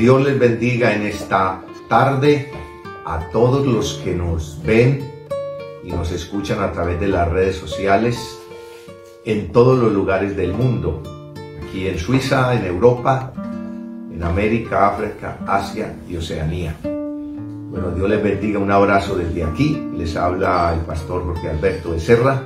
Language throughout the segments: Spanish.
Dios les bendiga en esta tarde a todos los que nos ven y nos escuchan a través de las redes sociales en todos los lugares del mundo, aquí en Suiza, en Europa, en América, África, Asia y Oceanía. Bueno, Dios les bendiga, un abrazo desde aquí. Les habla el pastor Jorge Alberto Becerra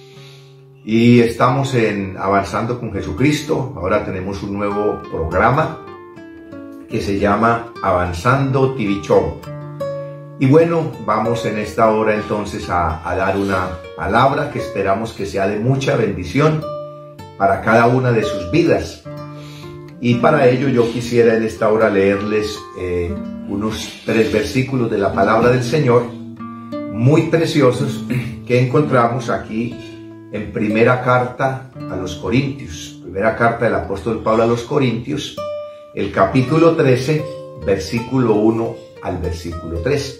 y estamos en Avanzando con Jesucristo. Ahora tenemos un nuevo programa que se llama Avanzando TV Show. Y bueno, vamos en esta hora entonces a dar una palabra que esperamos que sea de mucha bendición para cada una de sus vidas. Y para ello yo quisiera en esta hora leerles unos 3 versículos de la palabra del Señor muy preciosos que encontramos aquí en primera carta a los Corintios, primera carta del apóstol Pablo a los Corintios, el capítulo 13, versículo 1 al versículo 3.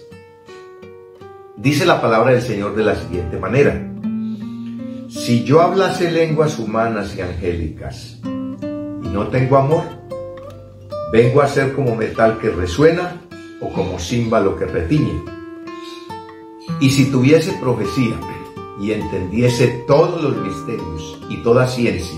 Dice la palabra del Señor de la siguiente manera: si yo hablase lenguas humanas y angélicas y no tengo amor, vengo a ser como metal que resuena o como címbalo que retiñe. Y si tuviese profecía y entendiese todos los misterios y toda ciencia,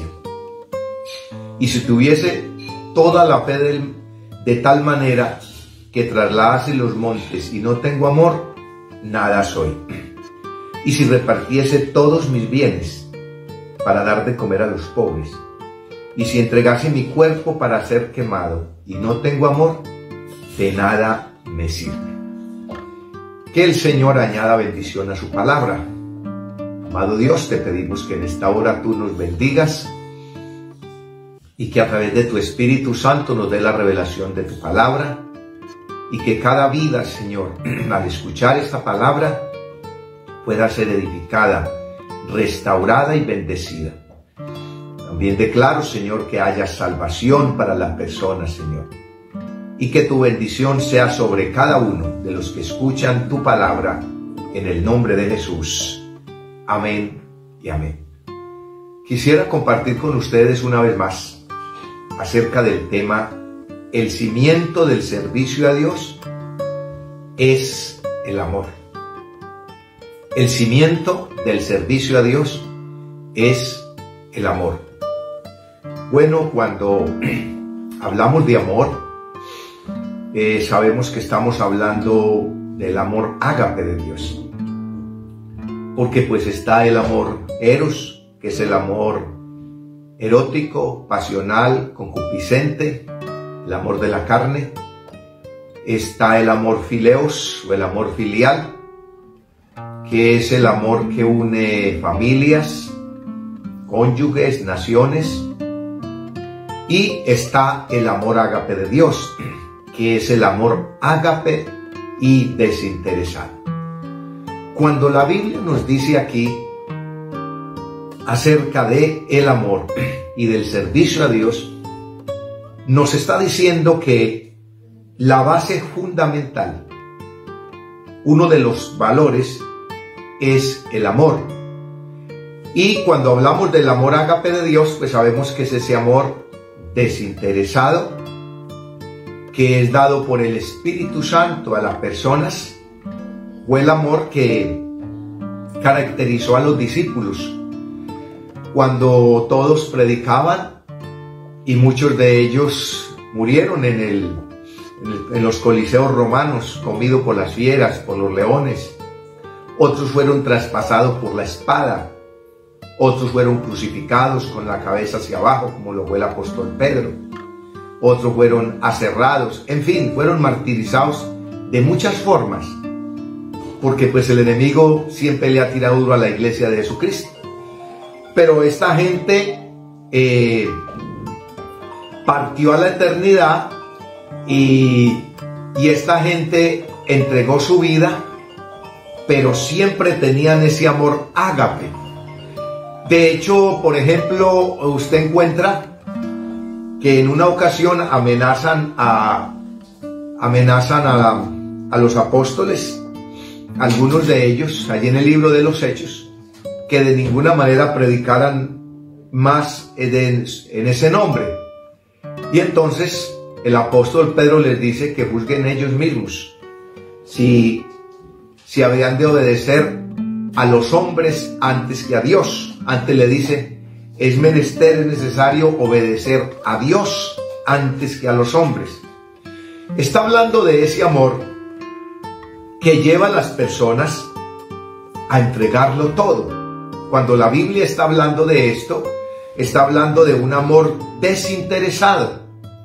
y si tuviese toda la fe de tal manera que trasladase los montes y no tengo amor, nada soy. Y si repartiese todos mis bienes para dar de comer a los pobres, y si entregase mi cuerpo para ser quemado y no tengo amor, de nada me sirve. Que el Señor añada bendición a su palabra. Amado Dios, te pedimos que en esta hora tú nos bendigas y que a través de tu Espíritu Santo nos dé la revelación de tu palabra, y que cada vida, Señor, al escuchar esta palabra pueda ser edificada, restaurada y bendecida. También declaro, Señor, que haya salvación para las personas, Señor, y que tu bendición sea sobre cada uno de los que escuchan tu palabra, en el nombre de Jesús. Amén y amén. Quisiera compartir con ustedes una vez más acerca del tema: el cimiento del servicio a Dios es el amor. El cimiento del servicio a Dios es el amor. Bueno, cuando hablamos de amor, sabemos que estamos hablando del amor ágape de Dios. Porque pues está el amor eros, que es el amor erótico, pasional, concupiscente, el amor de la carne. Está el amor fileos o el amor filial, que es el amor que une familias, cónyuges, naciones. Y está el amor ágape de Dios, que es el amor ágape y desinteresado. Cuando la Biblia nos dice aquí acerca de el amor y del servicio a Dios, nos está diciendo que la base fundamental, uno de los valores, es el amor. Y cuando hablamos del amor ágape de Dios, pues sabemos que es ese amor desinteresado, que es dado por el Espíritu Santo a las personas. Fue el amor que caracterizó a los discípulos cuando todos predicaban y muchos de ellos murieron en los coliseos romanos, comidos por las fieras, por los leones. Otros fueron traspasados por la espada, otros fueron crucificados con la cabeza hacia abajo, como lo fue el apóstol Pedro. Otros fueron aserrados, en fin, fueron martirizados de muchas formas, porque pues el enemigo siempre le ha tirado duro a la iglesia de Jesucristo. Pero esta gente partió a la eternidad y esta gente entregó su vida, pero siempre tenían ese amor ágape. De hecho, por ejemplo, usted encuentra que en una ocasión amenazan a los apóstoles, algunos de ellos, allí en el libro de los Hechos, que de ninguna manera predicaran más en ese nombre. Y entonces el apóstol Pedro les dice que juzguen ellos mismos si habían de obedecer a los hombres antes que a Dios. Antes le dice, es necesario obedecer a Dios antes que a los hombres. Está hablando de ese amor que lleva a las personas a entregarlo todo. Cuando la Biblia está hablando de esto, está hablando de un amor desinteresado.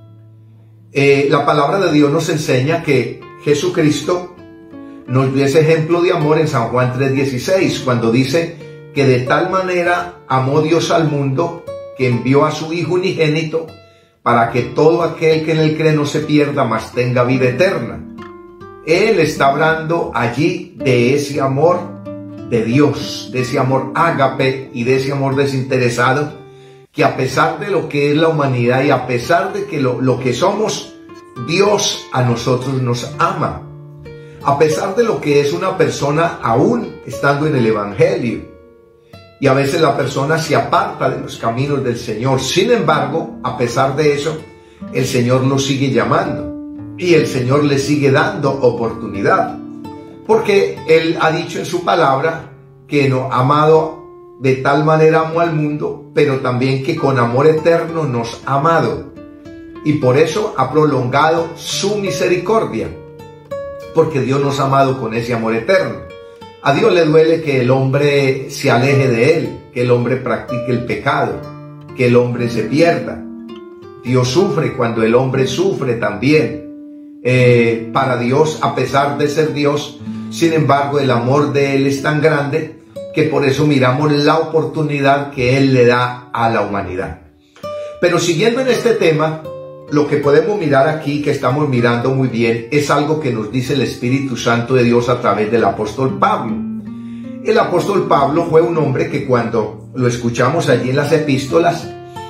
La palabra de Dios nos enseña que Jesucristo nos dio ese ejemplo de amor en San Juan 3:16, cuando dice que de tal manera amó Dios al mundo que envió a su Hijo unigénito para que todo aquel que en él cree no se pierda, mas tenga vida eterna. Él está hablando allí de ese amor de Dios, de ese amor ágape y de ese amor desinteresado, que a pesar de lo que es la humanidad y a pesar de que lo que somos, Dios a nosotros nos ama. A pesar de lo que es una persona aún estando en el Evangelio. Y a veces la persona se aparta de los caminos del Señor. Sin embargo, a pesar de eso, el Señor lo sigue llamando. Y el Señor le sigue dando oportunidad. Porque Él ha dicho en su palabra que no, amado de tal manera amó al mundo, pero también que con amor eterno nos ha amado. Y por eso ha prolongado su misericordia. Porque Dios nos ha amado con ese amor eterno. A Dios le duele que el hombre se aleje de Él, que el hombre practique el pecado, que el hombre se pierda. Dios sufre cuando el hombre sufre también. Para Dios, a pesar de ser Dios, sin embargo, el amor de Él es tan grande que por eso miramos la oportunidad que Él le da a la humanidad. Pero siguiendo en este tema, lo que podemos mirar aquí, que estamos mirando muy bien, es algo que nos dice el Espíritu Santo de Dios a través del apóstol Pablo. El apóstol Pablo fue un hombre que cuando lo escuchamos allí en las epístolas,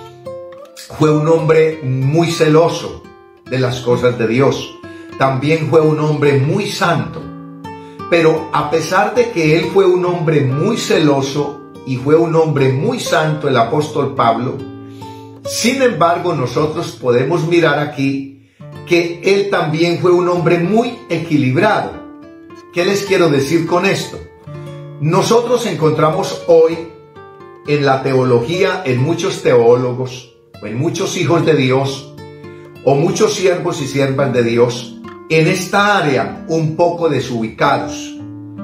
fue un hombre muy celoso de las cosas de Dios. También fue un hombre muy santo. Pero a pesar de que él fue un hombre muy celoso y fue un hombre muy santo, el apóstol Pablo, sin embargo, nosotros podemos mirar aquí que él también fue un hombre muy equilibrado. ¿Qué les quiero decir con esto? Nosotros encontramos hoy en la teología, en muchos teólogos, o en muchos hijos de Dios, o muchos siervos y siervas de Dios, en esta área un poco desubicados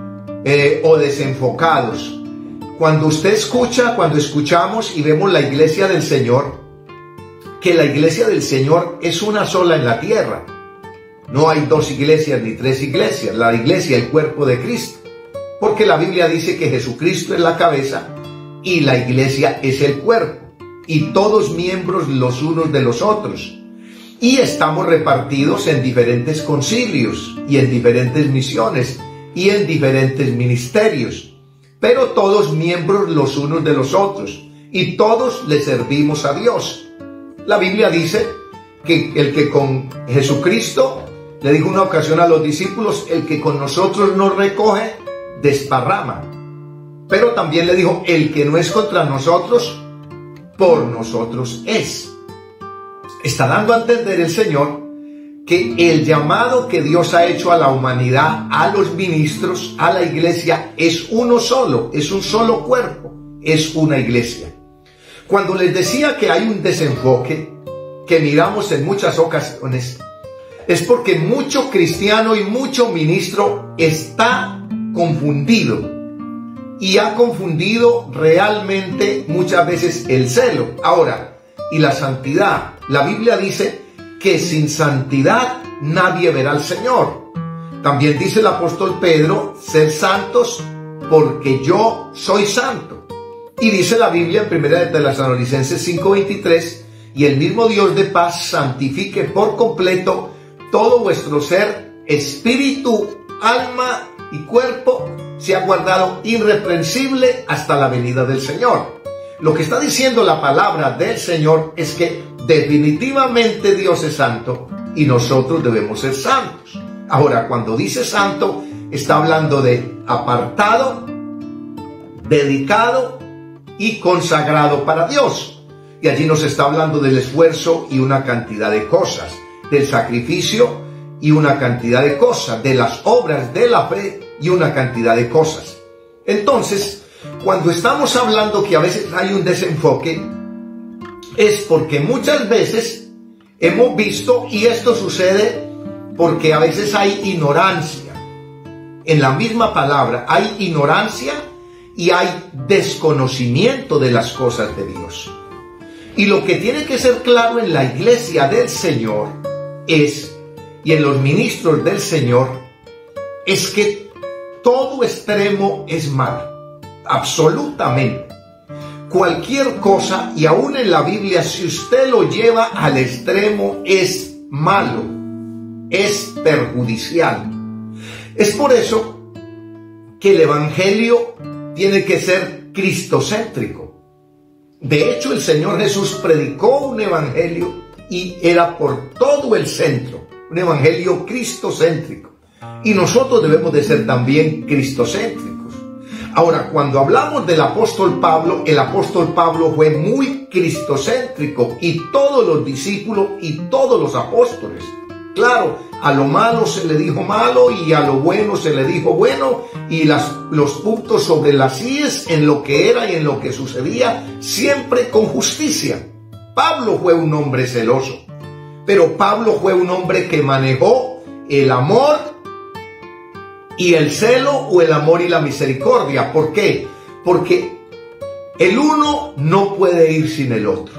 o desenfocados. Cuando usted escucha, cuando escuchamos y vemos la iglesia del Señor, que la iglesia del Señor es una sola en la tierra. No hay dos iglesias ni tres iglesias. La iglesia, el cuerpo de Cristo. Porque la Biblia dice que Jesucristo es la cabeza y la iglesia es el cuerpo. Y todos miembros los unos de los otros. Y estamos repartidos en diferentes concilios y en diferentes misiones y en diferentes ministerios. Pero todos miembros los unos de los otros. Y todos le servimos a Dios. La Biblia dice que el que con Jesucristo, le dijo una ocasión a los discípulos, el que con nosotros nos recoge, desparrama. Pero también le dijo, el que no es contra nosotros, por nosotros es. Está dando a entender el Señor que el llamado que Dios ha hecho a la humanidad, a los ministros, a la iglesia, es uno solo, es un solo cuerpo, es una iglesia. Cuando les decía que hay un desenfoque que miramos en muchas ocasiones, es porque mucho cristiano y mucho ministro está confundido y ha confundido realmente muchas veces el celo. Ahora, y la santidad. La Biblia dice que sin santidad nadie verá al Señor. También dice el apóstol Pedro, sed santos porque yo soy santo. Y dice la Biblia en 1 de Tesalonicenses 5:23, y el mismo Dios de paz santifique por completo todo vuestro ser, espíritu, alma y cuerpo, sea guardado irreprensible hasta la venida del Señor. Lo que está diciendo la palabra del Señor es que definitivamente Dios es santo y nosotros debemos ser santos. Ahora, cuando dice santo, está hablando de apartado, dedicado y consagrado para Dios. Y allí nos está hablando del esfuerzo y una cantidad de cosas. del sacrificio y una cantidad de cosas, de las obras de la fe y una cantidad de cosas. Entonces, cuando estamos hablando que a veces hay un desenfoque, es porque muchas veces hemos visto, y esto sucede porque a veces hay ignorancia. En la misma palabra hay ignorancia y hay desconocimiento de las cosas de Dios. Y lo que tiene que ser claro en la iglesia del Señor es, y en los ministros del Señor, es que todo extremo es malo, absolutamente. Cualquier cosa, y aún en la Biblia, si usted lo lleva al extremo, es malo, es perjudicial. Es por eso que el evangelio tiene que ser cristocéntrico. De hecho, el Señor Jesús predicó un evangelio y era por todo el centro, un evangelio cristocéntrico. Y nosotros debemos de ser también cristocéntricos. Ahora, cuando hablamos del apóstol Pablo, el apóstol Pablo fue muy cristocéntrico, y todos los discípulos y todos los apóstoles. Claro, a lo malo se le dijo malo y a lo bueno se le dijo bueno, y los puntos sobre las íes en lo que era y en lo que sucedía, siempre con justicia. Pablo fue un hombre celoso, pero Pablo fue un hombre que manejó el amor y el celo, o el amor y la misericordia. ¿Por qué? Porque el uno no puede ir sin el otro.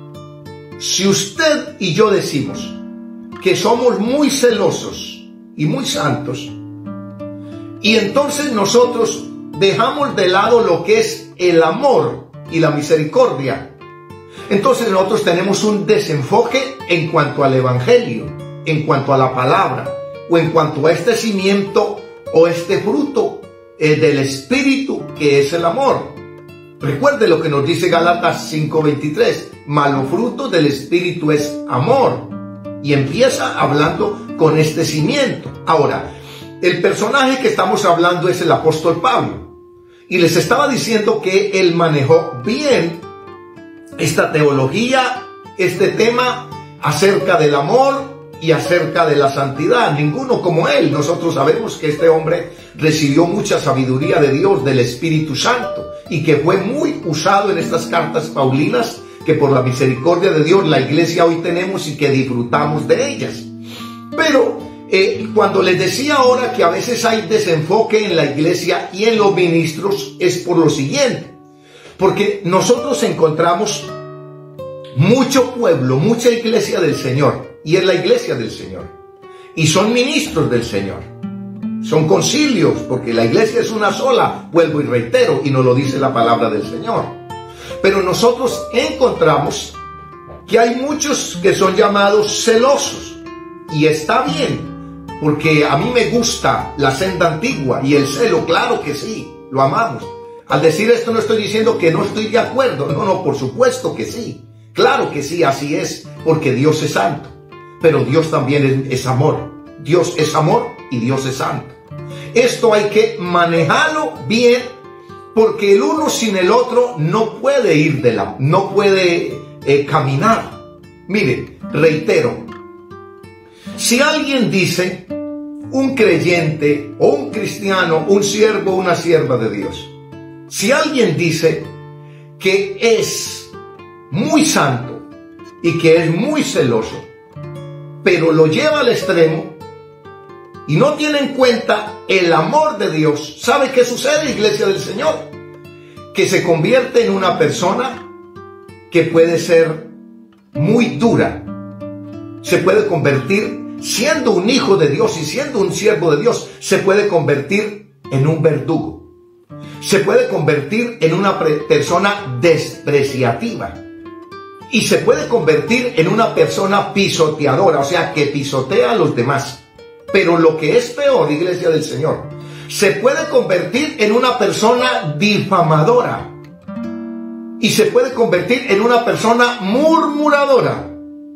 Si usted y yo decimos que somos muy celosos y muy santos, y entonces nosotros dejamos de lado lo que es el amor y la misericordia, entonces nosotros tenemos un desenfoque en cuanto al evangelio, en cuanto a la palabra, o en cuanto a este cimiento o este fruto del Espíritu, que es el amor. Recuerde lo que nos dice Gálatas 5:23, mas los frutos del Espíritu es amor. Y empieza hablando con este cimiento. Ahora, el personaje que estamos hablando es el apóstol Pablo. Y les estaba diciendo que él manejó bien esta teología, este tema acerca del amor y acerca de la santidad. Ninguno como él. Nosotros sabemos que este hombre recibió mucha sabiduría de Dios, del Espíritu Santo, y que fue muy usado en estas cartas paulinas, que por la misericordia de Dios la iglesia hoy tenemos y que disfrutamos de ellas. Pero cuando les decía ahora que a veces hay desenfoque en la iglesia y en los ministros, es por lo siguiente, porque nosotros encontramos mucho pueblo, mucha iglesia del Señor, y es la iglesia del Señor, y son ministros del Señor, son concilios, porque la iglesia es una sola, vuelvo y reitero, y nos lo dice la palabra del Señor. Pero nosotros encontramos que hay muchos que son llamados celosos, y está bien, porque a mí me gusta la senda antigua y el celo, claro que sí, lo amamos. Al decir esto no estoy diciendo que no estoy de acuerdo, no, por supuesto que sí, claro que sí, así es, porque Dios es santo, pero Dios también es amor. Dios es amor y Dios es santo. Esto hay que manejarlo bien, porque el uno sin el otro no puede ir no puede caminar. Mire, reitero, si alguien dice, un creyente o un cristiano, un siervo o una sierva de Dios, si alguien dice que es muy santo y que es muy celoso, pero lo lleva al extremo y no tiene en cuenta el amor de Dios, ¿sabe qué sucede, iglesia del Señor? Que se convierte en una persona que puede ser muy dura. Se puede convertir, siendo un hijo de Dios y siendo un siervo de Dios, se puede convertir en un verdugo. Se puede convertir en una persona despreciativa. Y se puede convertir en una persona pisoteadora, o sea, que pisotea a los demás. Pero lo que es peor, iglesia del Señor, se puede convertir en una persona difamadora. Y se puede convertir en una persona murmuradora.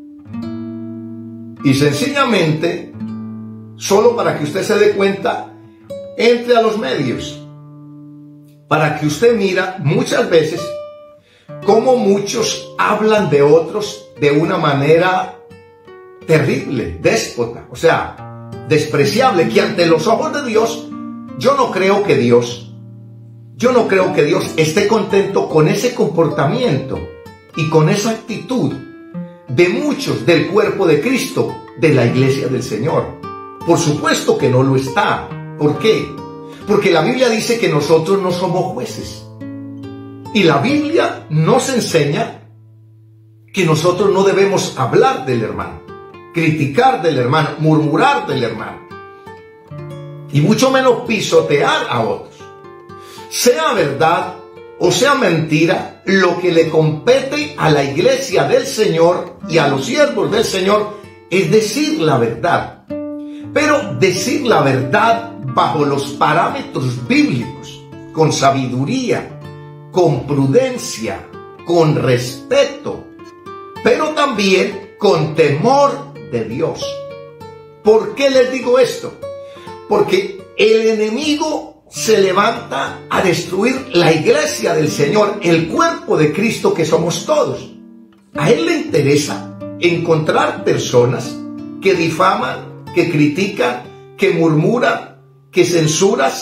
Y sencillamente, solo para que usted se dé cuenta, entre a los medios, para que usted mira muchas veces cómo muchos hablan de otros de una manera terrible, déspota, o sea, despreciable, que ante los ojos de Dios, yo no creo que Dios esté contento con ese comportamiento y con esa actitud de muchos del cuerpo de Cristo, de la iglesia del Señor. Por supuesto que no lo está. ¿Por qué? Porque la Biblia dice que nosotros no somos jueces. Y la Biblia nos enseña que nosotros no debemos hablar del hermano, criticar del hermano, murmurar del hermano, y mucho menos pisotear a otros. Sea verdad o sea mentira, lo que le compete a la iglesia del Señor y a los siervos del Señor es decir la verdad. Pero decir la verdad bajo los parámetros bíblicos, con sabiduría, con prudencia, con respeto, pero también con temor de Dios. ¿Por qué les digo esto? Porque el enemigo se levanta a destruir la iglesia del Señor, el cuerpo de Cristo que somos todos. A él le interesa encontrar personas que difaman, que critican, que murmuran, que censuran,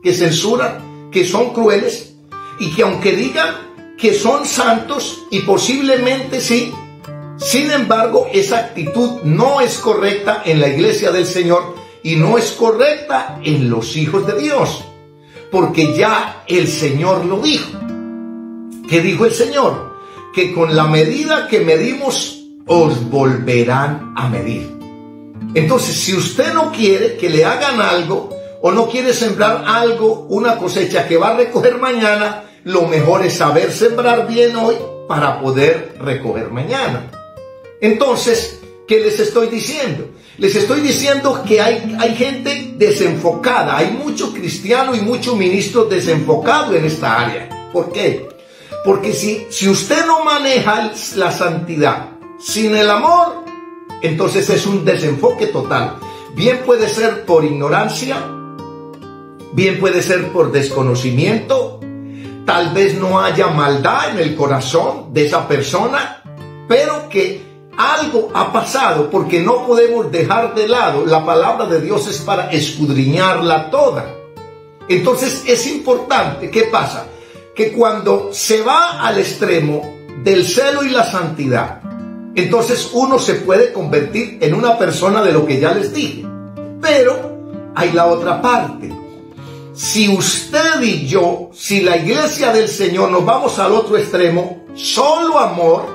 que son crueles, y que aunque digan que son santos, y posiblemente sí, sin embargo esa actitud no es correcta en la iglesia del Señor y no es correcta en los hijos de Dios, porque ya el Señor lo dijo. ¿Qué dijo el Señor? Que con la medida que medimos os volverán a medir. Entonces, si usted no quiere que le hagan algo, o no quiere sembrar algo, una cosecha que va a recoger mañana, lo mejor es saber sembrar bien hoy para poder recoger mañana. Entonces, ¿qué les estoy diciendo? Les estoy diciendo que hay gente desenfocada, hay mucho cristiano y mucho ministro desenfocado en esta área. ¿Por qué? Porque si usted no maneja la santidad sin el amor, entonces es un desenfoque total. Bien puede ser por ignorancia, bien puede ser por desconocimiento, tal vez no haya maldad en el corazón de esa persona, pero que algo ha pasado, porque no podemos dejar de lado. La palabra de Dios es para escudriñarla toda. Entonces es importante, ¿qué pasa? Que cuando se va al extremo del celo y la santidad, entonces uno se puede convertir en una persona de lo que ya les dije. Pero hay la otra parte. Si usted y yo, si la iglesia del Señor nos vamos al otro extremo, solo amor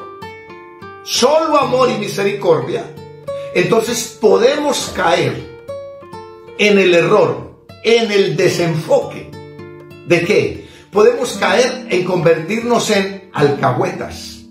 y misericordia, entonces podemos caer en el error, en el desenfoque. ¿De qué? Podemos caer en convertirnos en alcahuetas,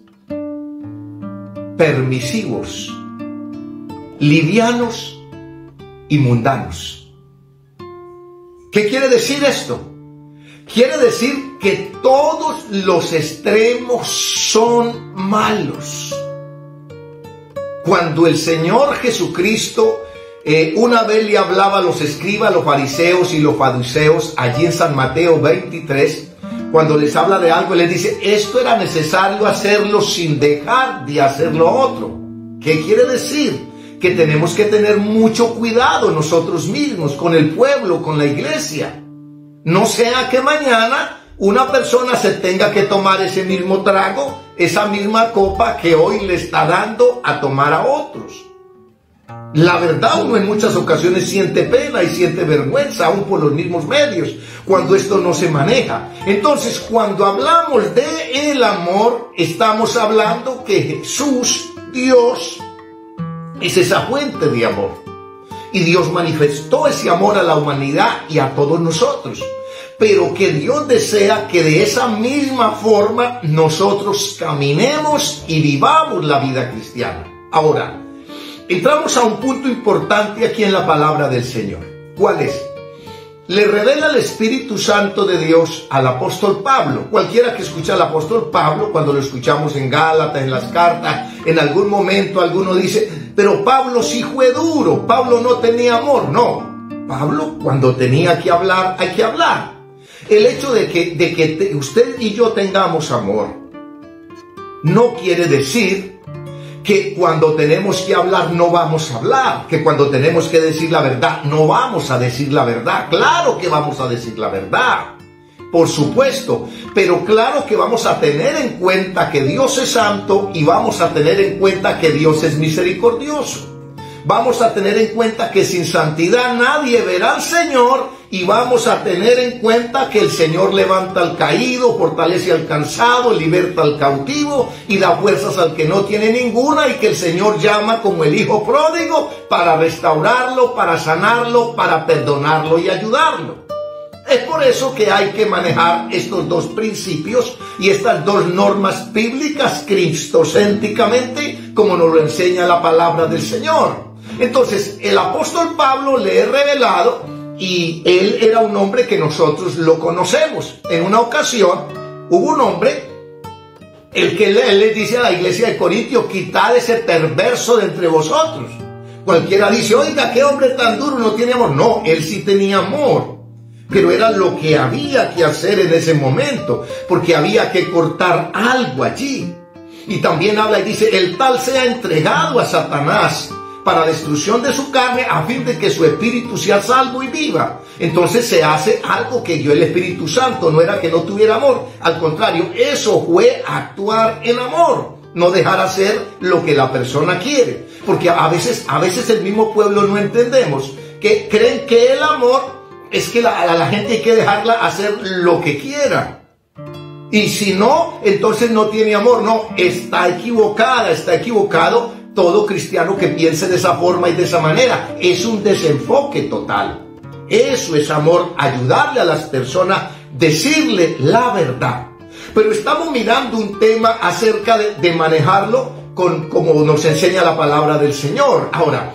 permisivos, livianos y mundanos. ¿Qué quiere decir esto? Quiere decir que todos los extremos son malos. Cuando el Señor Jesucristo una vez le hablaba a los escribas, los fariseos y los saduceos, allí en San Mateo 23, cuando les habla de algo, les dice, esto era necesario hacerlo sin dejar de hacer lo otro. ¿Qué quiere decir? Que tenemos que tener mucho cuidado nosotros mismos, con el pueblo, con la iglesia. No sea que mañana una persona se tenga que tomar ese mismo trago, esa misma copa que hoy le está dando a tomar a otros. La verdad, uno en muchas ocasiones siente pena y siente vergüenza, aún por los mismos medios, cuando esto no se maneja. Entonces, cuando hablamos de el amor, estamos hablando que Jesús, Dios, es esa fuente de amor. Y Dios manifestó ese amor a la humanidad y a todos nosotros. Pero que Dios desea que de esa misma forma nosotros caminemos y vivamos la vida cristiana. Ahora, entramos a un punto importante aquí en la palabra del Señor. ¿Cuál es? Le revela el Espíritu Santo de Dios al apóstol Pablo. Cualquiera que escucha al apóstol Pablo, cuando lo escuchamos en Gálatas, en las cartas, en algún momento alguno dice, pero Pablo sí fue duro, Pablo no tenía amor. No, Pablo cuando tenía que hablar, hay que hablar. El hecho de que usted y yo tengamos amor no quiere decir que cuando tenemos que hablar no vamos a hablar, que cuando tenemos que decir la verdad no vamos a decir la verdad. Claro que vamos a decir la verdad, por supuesto, pero claro que vamos a tener en cuenta que Dios es santo y vamos a tener en cuenta que Dios es misericordioso. Vamos a tener en cuenta que sin santidad nadie verá al Señor, y vamos a tener en cuenta que el Señor levanta al caído, fortalece al cansado, liberta al cautivo y da fuerzas al que no tiene ninguna, y que el Señor llama como el hijo pródigo para restaurarlo, para sanarlo, para perdonarlo y ayudarlo. Es por eso que hay que manejar estos dos principios y estas dos normas bíblicas cristocéntricamente, como nos lo enseña la palabra del Señor. Entonces, el apóstol Pablo le he revelado, y él era un hombre que nosotros lo conocemos. En una ocasión, hubo un hombre, el que él le dice a la iglesia de Corintio: quitad ese perverso de entre vosotros. Cualquiera dice: oiga, qué hombre tan duro, no tiene amor. No, él sí tenía amor, pero era lo que había que hacer en ese momento, porque había que cortar algo allí. Y también habla y dice: el tal sea entregado a Satanás para destrucción de su carne, a fin de que su espíritu sea salvo y viva. Entonces se hace algo que dio el Espíritu Santo. No era que no tuviera amor, al contrario, eso fue actuar en amor, no dejar hacer lo que la persona quiere. Porque a veces el mismo pueblo no entendemos, que creen que el amor es que a la gente hay que dejarla hacer lo que quiera, y si no, entonces no tiene amor. No, está equivocada, está equivocado todo cristiano que piense de esa forma y de esa manera. Es un desenfoque total. Eso es amor, ayudarle a las personas, decirle la verdad. Pero estamos mirando un tema acerca de manejarlo como nos enseña la palabra del Señor. Ahora,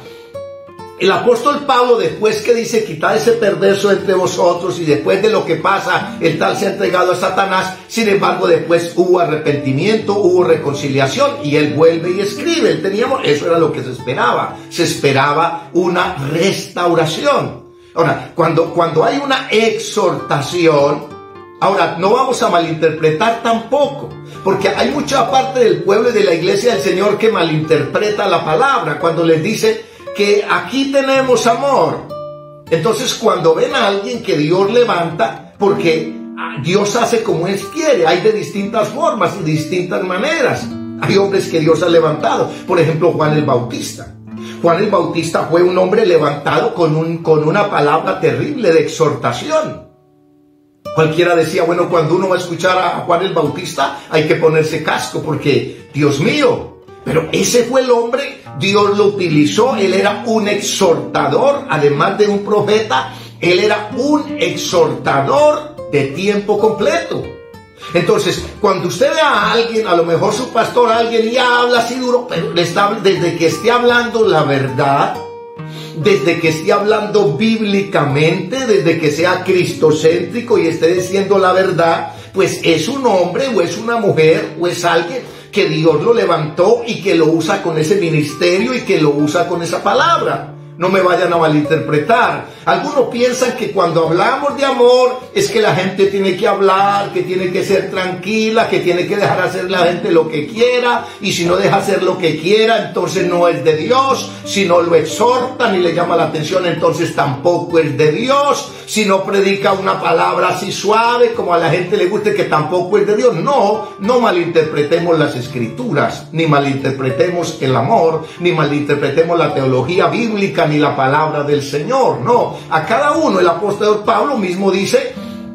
el apóstol Pablo, después que dice: quitad ese perverso entre vosotros, y después de lo que pasa, el tal se ha entregado a Satanás, sin embargo después hubo arrepentimiento, hubo reconciliación, y él vuelve y escribe. Eso era lo que se esperaba una restauración. Ahora, cuando hay una exhortación, ahora no vamos a malinterpretar tampoco, porque hay mucha parte del pueblo y de la iglesia del Señor que malinterpreta la palabra cuando les dice que aquí tenemos amor. Entonces, cuando ven a alguien que Dios levanta, porque Dios hace como Él quiere, hay de distintas formas y distintas maneras. Hay hombres que Dios ha levantado, por ejemplo Juan el Bautista. Juan el Bautista fue un hombre levantado con una palabra terrible de exhortación. Cualquiera decía: bueno, cuando uno va a escuchar a Juan el Bautista hay que ponerse casco, porque Dios mío. Pero ese fue el hombre, Dios lo utilizó. Él era un exhortador, además de un profeta, él era un exhortador de tiempo completo. Entonces, cuando usted ve a alguien, a lo mejor su pastor, alguien ya habla así duro, pero desde que esté hablando la verdad, desde que esté hablando bíblicamente, desde que sea cristocéntrico y esté diciendo la verdad, pues es un hombre o es una mujer o es alguien que Dios lo levantó y que lo usa con ese ministerio y que lo usa con esa palabra. No me vayan a malinterpretar. Algunos piensan que cuando hablamos de amor es que la gente tiene que hablar, que tiene que ser tranquila, que tiene que dejar hacer la gente lo que quiera, y si no deja hacer lo que quiera, entonces no es de Dios. Si no lo exhortan y le llama la atención, entonces tampoco es de Dios. Si no predica una palabra así suave, como a la gente le guste, que tampoco es de Dios. No malinterpretemos las escrituras, ni malinterpretemos el amor, ni malinterpretemos la teología bíblica, ni la palabra del Señor. No, a cada uno, el apóstol Pablo mismo dice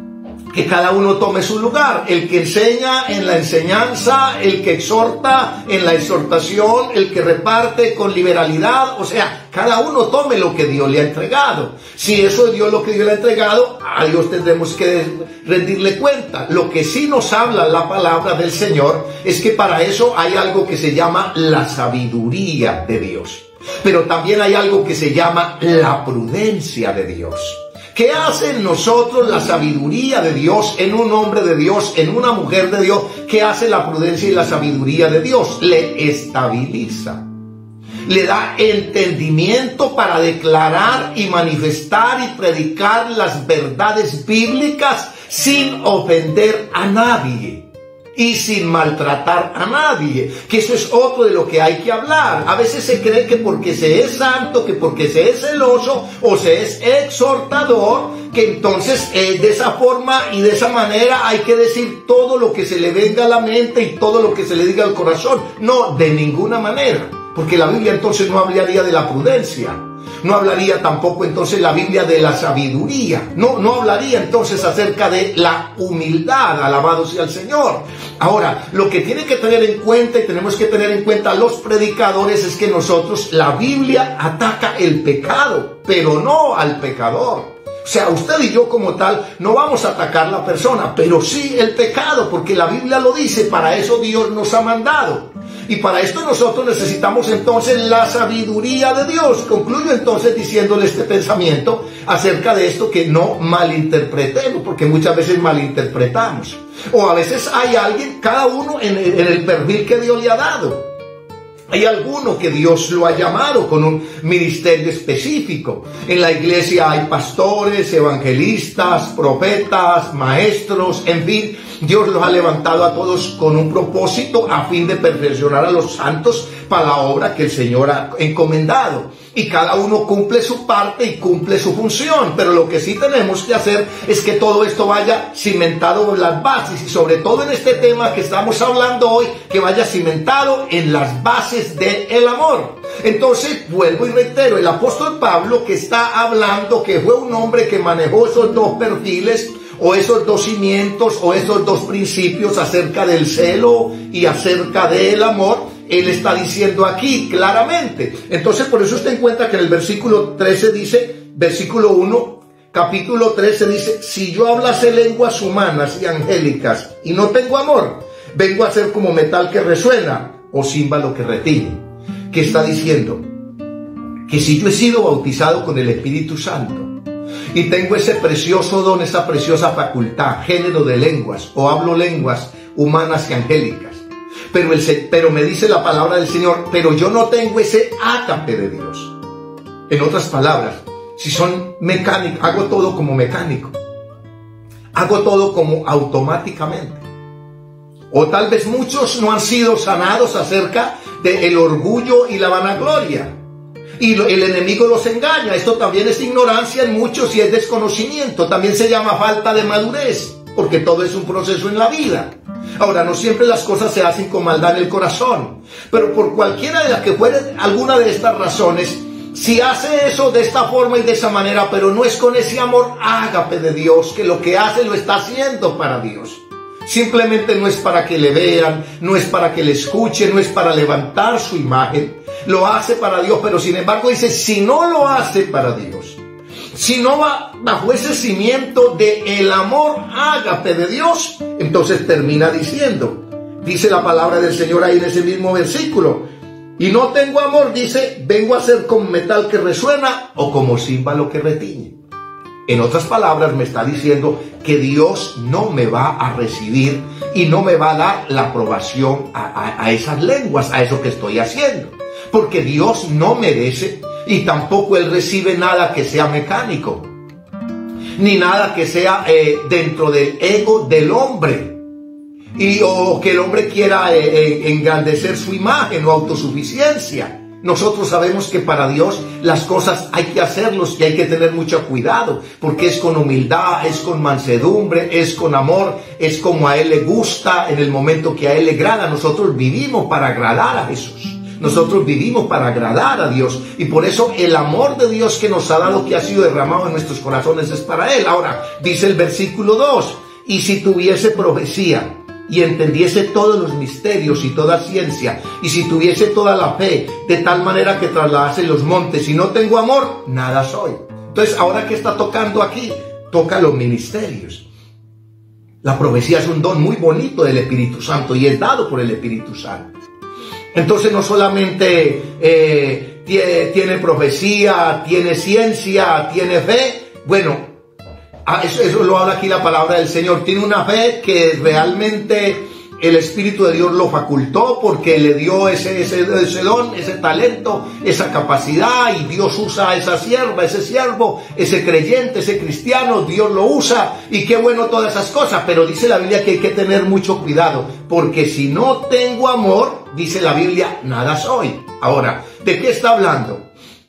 que cada uno tome su lugar: el que enseña en la enseñanza, el que exhorta en la exhortación, el que reparte con liberalidad. O sea, cada uno tome lo que Dios le ha entregado. Si eso es Dios lo que Dios le ha entregado, a Dios tendremos que rendirle cuenta. Lo que sí nos habla la palabra del Señor es que para eso hay algo que se llama la sabiduría de Dios. Pero también hay algo que se llama la prudencia de Dios. ¿Qué hace en nosotros la sabiduría de Dios, en un hombre de Dios, en una mujer de Dios? ¿Qué hace la prudencia y la sabiduría de Dios? Le estabiliza. Le da entendimiento para declarar y manifestar y predicar las verdades bíblicas sin ofender a nadie. y sin maltratar a nadie, que eso es otro de lo que hay que hablar. A veces se cree que porque se es santo, que porque se es celoso o se es exhortador, que entonces de esa forma y de esa manera hay que decir todo lo que se le venga a la mente y todo lo que se le diga al corazón. No, de ninguna manera, porque la Biblia entonces no hablaría de la prudencia. No hablaría tampoco entonces la Biblia de la sabiduría. No hablaría entonces acerca de la humildad. Alabado sea el Señor. Ahora, lo que tiene que tener en cuenta y tenemos que tener en cuenta los predicadores es que nosotros, la Biblia ataca el pecado, pero no al pecador. O sea, usted y yo como tal no vamos a atacar la persona, pero sí el pecado, porque la Biblia lo dice, para eso Dios nos ha mandado. Y para esto nosotros necesitamos entonces la sabiduría de Dios. Concluyo entonces diciéndole este pensamiento acerca de esto, que no malinterpretemos, porque muchas veces malinterpretamos. O a veces hay alguien, cada uno en el perfil que Dios le ha dado. Hay alguno que Dios lo ha llamado con un ministerio específico. En la iglesia hay pastores, evangelistas, profetas, maestros, en fin. Dios los ha levantado a todos con un propósito a fin de perfeccionar a los santos para la obra que el Señor ha encomendado. Y cada uno cumple su parte y cumple su función. Pero lo que sí tenemos que hacer es que todo esto vaya cimentado en las bases. Y sobre todo en este tema que estamos hablando hoy, que vaya cimentado en las bases del amor. Entonces, vuelvo y reitero, el apóstol Pablo, que está hablando, que fue un hombre que manejó esos dos perfiles, o esos dos cimientos, o esos dos principios acerca del celo y acerca del amor, él está diciendo aquí claramente. Entonces, por eso usted encuentra que en el versículo 13 dice, versículo 1, capítulo 13 dice: si yo hablase lenguas humanas y angélicas y no tengo amor, vengo a ser como metal que resuena o címbalo que retiñe. ¿Qué está diciendo? Que si yo he sido bautizado con el Espíritu Santo y tengo ese precioso don, esa preciosa facultad, género de lenguas, o hablo lenguas humanas y angélicas, pero me dice la palabra del Señor, pero yo no tengo ese ágape de Dios. En otras palabras, si son mecánicos, hago todo como mecánico, hago todo como automáticamente. O tal vez muchos no han sido sanados acerca del orgullo y la vanagloria. Y el enemigo los engaña. Esto también es ignorancia en muchos y es desconocimiento. También se llama falta de madurez, porque todo es un proceso en la vida. Ahora, no siempre las cosas se hacen con maldad en el corazón, pero por cualquiera de las que fuere alguna de estas razones, si hace eso de esta forma y de esa manera, pero no es con ese amor ágape de Dios, que lo que hace lo está haciendo para Dios. Simplemente no es para que le vean, no es para que le escuchen, no es para levantar su imagen. Lo hace para Dios, pero sin embargo dice, si no lo hace para Dios, si no va bajo ese cimiento de el amor ágape de Dios, entonces termina diciendo, dice la palabra del Señor ahí en ese mismo versículo, y no tengo amor, dice, vengo a ser como metal que resuena o como címbalo que retiñe. En otras palabras, me está diciendo que Dios no me va a recibir y no me va a dar la aprobación a esas lenguas, a eso que estoy haciendo. Porque Dios no merece y tampoco Él recibe nada que sea mecánico, ni nada que sea dentro del ego del hombre, o que el hombre quiera engrandecer su imagen o autosuficiencia. Nosotros sabemos que para Dios las cosas hay que hacerlos y hay que tener mucho cuidado, porque es con humildad, es con mansedumbre, es con amor, es como a Él le gusta, en el momento que a Él le agrada. Nosotros vivimos para agradar a Jesús. Nosotros vivimos para agradar a Dios, y por eso el amor de Dios que nos ha dado, que ha sido derramado en nuestros corazones, es para Él. Ahora, dice el versículo 2, y si tuviese profecía y entendiese todos los misterios y toda ciencia, y si tuviese toda la fe, de tal manera que trasladase los montes, y no tengo amor, nada soy. Entonces, ahora que está tocando aquí, toca los ministerios. La profecía es un don muy bonito del Espíritu Santo y es dado por el Espíritu Santo. Entonces no solamente tiene profecía, tiene ciencia, tiene fe. Bueno, eso lo habla aquí la palabra del Señor. Tiene una fe que realmente el Espíritu de Dios lo facultó porque le dio ese don, ese talento, esa capacidad, y Dios usa a esa sierva, ese siervo, ese creyente, ese cristiano, Dios lo usa, y qué bueno todas esas cosas. Pero dice la Biblia que hay que tener mucho cuidado, porque si no tengo amor, dice la Biblia, nada soy. Ahora, ¿de qué está hablando?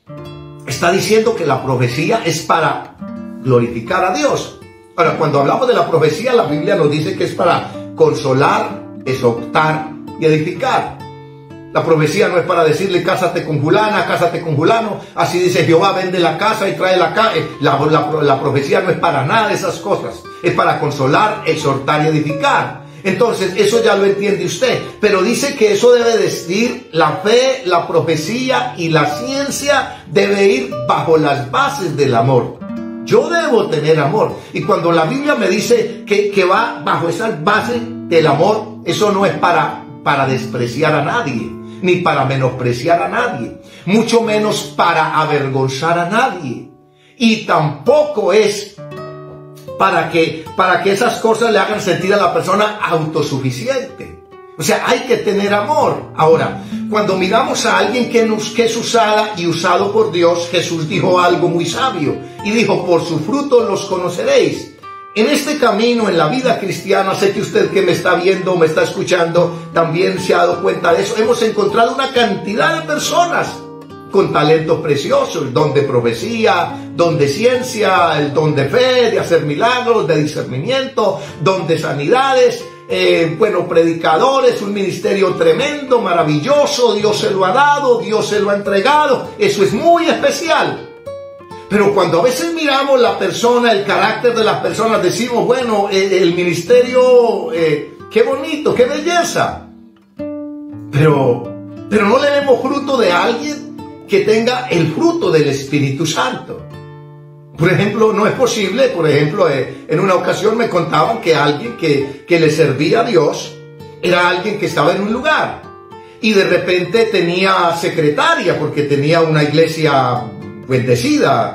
Está diciendo que la profecía es para glorificar a Dios. Ahora, cuando hablamos de la profecía, la Biblia nos dice que es para consolar, exhortar y edificar. La profecía no es para decirle cásate con fulana, cásate con fulano, así dice Jehová, vende la casa y trae la casa. La profecía no es para nada de esas cosas, es para consolar, exhortar y edificar. Entonces, eso ya lo entiende usted, pero dice que eso debe decir la fe, la profecía y la ciencia debe ir bajo las bases del amor. Yo debo tener amor, y cuando la Biblia me dice que va bajo esas bases del amor, eso no es para despreciar a nadie, ni para menospreciar a nadie, mucho menos para avergonzar a nadie, y tampoco es para que esas cosas le hagan sentir a la persona autosuficiente. O sea, hay que tener amor. Ahora, cuando miramos a alguien que es usada y usado por Dios, Jesús dijo algo muy sabio y dijo, por sus frutos los conoceréis. En este camino, en la vida cristiana, sé que usted que me está viendo, me está escuchando, también se ha dado cuenta de eso. Hemos encontrado una cantidad de personas con talentos preciosos, el don de profecía, don de ciencia, el don de fe, de hacer milagros, de discernimiento, don de sanidades, predicadores, un ministerio tremendo, maravilloso, Dios se lo ha dado, Dios se lo ha entregado, eso es muy especial. Pero cuando a veces miramos la persona, el carácter de las personas, decimos, bueno, el ministerio, qué bonito, qué belleza, pero no le vemos fruto de alguien que tenga el fruto del Espíritu Santo. Por ejemplo, no es posible, en una ocasión me contaban que alguien que le servía a Dios era alguien que estaba en un lugar y de repente tenía secretaria porque tenía una iglesia bendecida.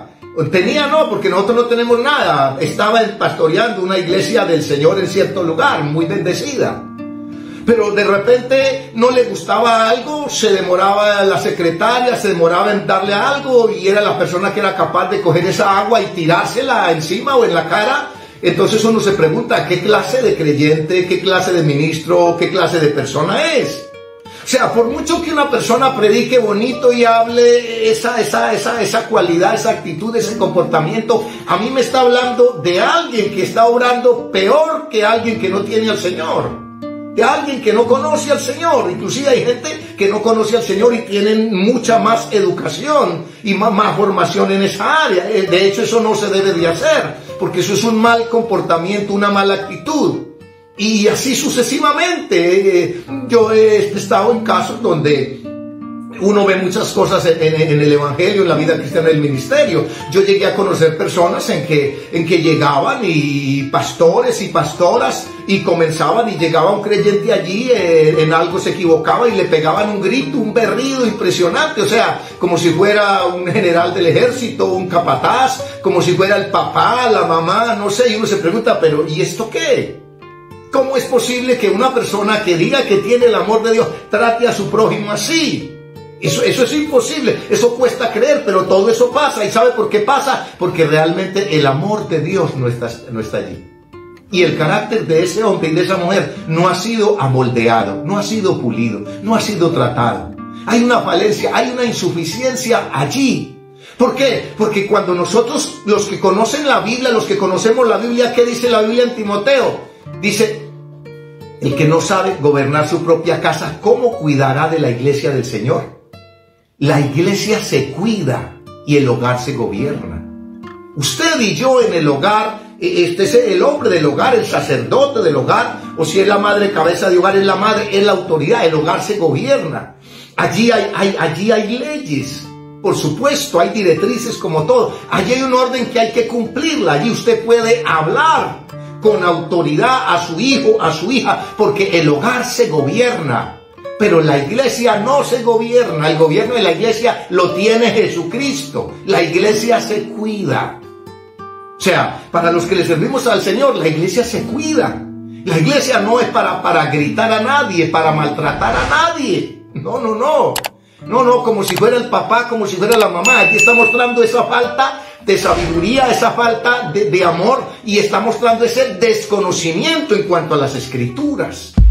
Porque nosotros no tenemos nada. Estaba pastoreando una iglesia del Señor en cierto lugar, muy bendecida. Pero de repente no le gustaba algo, se demoraba la secretaria, se demoraba en darle algo y era la persona que era capaz de coger esa agua y tirársela encima o en la cara. Entonces uno se pregunta, ¿qué clase de creyente, qué clase de ministro, qué clase de persona es? O sea, por mucho que una persona predique bonito y hable esa cualidad, esa actitud, ese comportamiento, a mí me está hablando de alguien que está obrando peor que alguien que no tiene al Señor. De alguien que no conoce al Señor. Inclusive hay gente que no conoce al Señor y tienen mucha más educación y más formación en esa área. De hecho, eso no se debe de hacer, porque eso es un mal comportamiento, una mala actitud. Y así sucesivamente. Yo he estado en casos donde uno ve muchas cosas en el evangelio, en la vida cristiana, en el ministerio. Yo llegué a conocer personas en que llegaban y pastores y pastoras y comenzaban y llegaba un creyente allí, en algo se equivocaba y le pegaban un grito, un berrido impresionante, o sea, como si fuera un general del ejército, un capataz, como si fuera el papá, la mamá, no sé, y uno se pregunta, pero ¿y esto qué? ¿Cómo es posible que una persona que diga que tiene el amor de Dios trate a su prójimo así? Eso es imposible, eso cuesta creer, pero todo eso pasa. ¿Y sabe por qué pasa? Porque realmente el amor de Dios no está allí. Y el carácter de ese hombre y de esa mujer no ha sido amoldeado, no ha sido pulido, no ha sido tratado. Hay una falencia, hay una insuficiencia allí. ¿Por qué? Porque cuando nosotros, los que conocen la Biblia, los que conocemos la Biblia, ¿qué dice la Biblia en Timoteo? Dice, el que no sabe gobernar su propia casa, ¿cómo cuidará de la iglesia del Señor? La iglesia se cuida y el hogar se gobierna. Usted y yo en el hogar, este es el hombre del hogar, el sacerdote del hogar, o si es la madre cabeza de hogar, es la madre, es la autoridad, el hogar se gobierna. Allí hay leyes, por supuesto, hay directrices como todo. Allí hay un orden que hay que cumplirla, allí usted puede hablar con autoridad a su hijo, a su hija, porque el hogar se gobierna. Pero la iglesia no se gobierna, el gobierno de la iglesia lo tiene Jesucristo. La iglesia se cuida. O sea, para los que le servimos al Señor, la iglesia se cuida. La iglesia no es para gritar a nadie, para maltratar a nadie. No, no, no. No, no, como si fuera el papá, como si fuera la mamá. Aquí está mostrando esa falta de sabiduría, esa falta de amor, y está mostrando ese desconocimiento en cuanto a las escrituras.